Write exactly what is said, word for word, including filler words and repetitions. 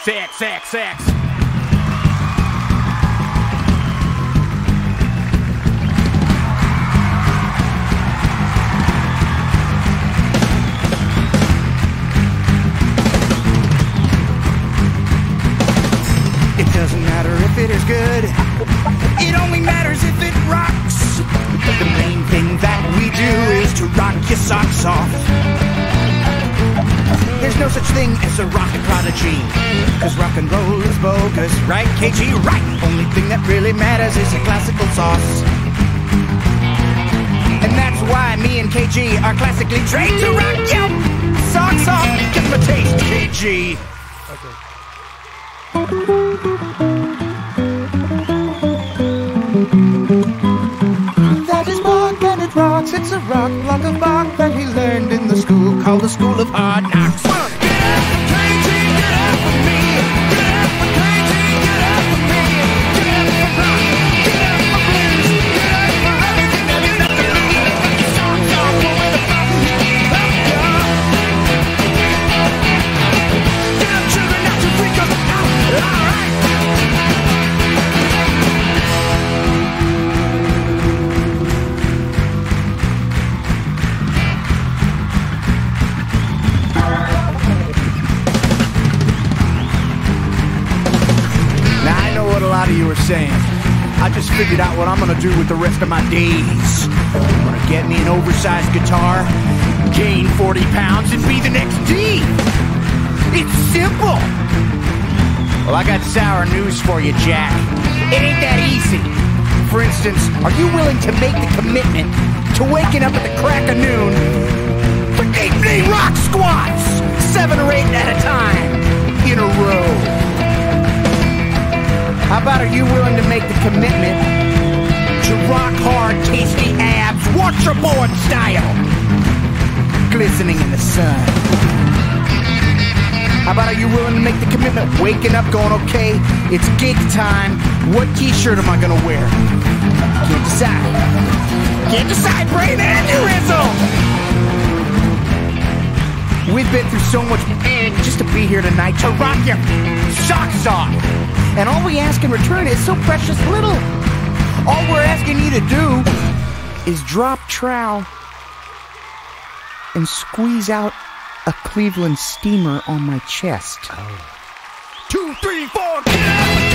Sex, sex, sex. It doesn't matter if it is good, it only matters if it rocks. The main thing that we do is to rock your socks off. There's no such thing as a rock prodigy, cause rock and roll is bogus, right K G? Right! Only thing that really matters is your classical sauce. And that's why me and K G are classically trained to rock your socks off. Give them a taste, K G. Okay. That is bark and it rocks. It's a rock block of bark that he learned in the school called the School of Hard Knocks. Get up, K G, get up with me. Get up, K G, get up with me. Get up for rock, get up for blues, get up for everything that you know to lose. Put your socks off over the button. Get up, children, not to freak us out. All right. What a lot of you are saying. I just figured out what I'm gonna do with the rest of my days. I'm gonna get me an oversized guitar, gain forty pounds, and be the next D. It's simple. Well, I got sour news for you, Jack. It ain't that easy. For instance, are you willing to make the commitment to waking up at the crack of noon for eight-day rock squats, seven or eight at a time, in a row? How about, are you willing to make the commitment to rock hard, tasty abs, waterboard style, glistening in the sun? How about, are you willing to make the commitment, waking up going, okay, it's gig time, what t-shirt am I gonna wear? Can't decide. Can't decide, brain aneurysm! We've been through so much just to be here tonight to rock your socks off. And all we ask in return is so precious little. All we're asking you to do is drop trowel and squeeze out a Cleveland steamer on my chest. Oh. Two, three, four, get out!